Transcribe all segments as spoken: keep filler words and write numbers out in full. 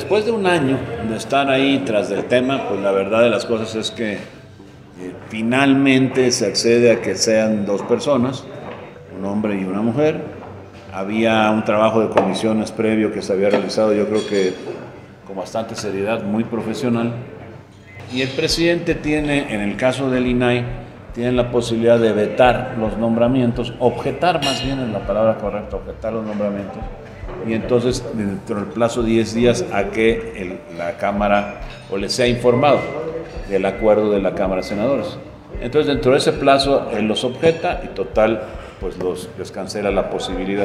después de un año de estar ahí tras del tema, pues la verdad de las cosas es que eh, finalmente se accede a que sean dos personas, un hombre y una mujer. Había un trabajo de comisiones previo que se había realizado, yo creo que con bastante seriedad, muy profesional. Y el presidente tiene, en el caso del I N A I, tiene la posibilidad de vetar los nombramientos, objetar más bien es la palabra correcta, objetar los nombramientos, y entonces dentro del plazo de diez días a que el, la Cámara o le sea informado del acuerdo de la Cámara de Senadores. Entonces dentro de ese plazo él los objeta y total pues los, les cancela la posibilidad.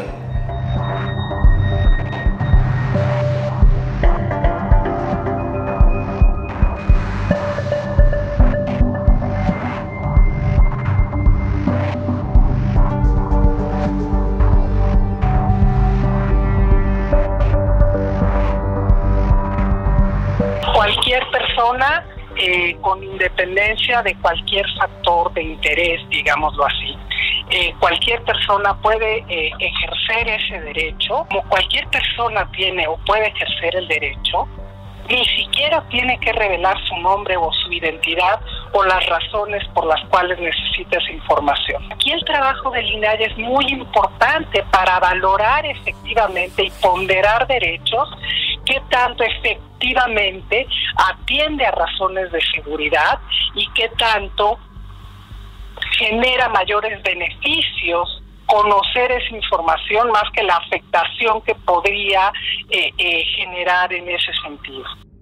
Cualquier persona, eh, con independencia de cualquier factor de interés, digámoslo así, eh, cualquier persona puede eh, ejercer ese derecho, como cualquier persona tiene o puede ejercer el derecho, ni siquiera tiene que revelar su nombre o su identidad o las razones por las cuales necesita esa información. Aquí el trabajo del I N A I es muy importante para valorar efectivamente y ponderar derechos, qué tanto efectivamente atiende a razones de seguridad y qué tanto genera mayores beneficios conocer esa información más que la afectación que podría eh, eh, generar en ese sentido.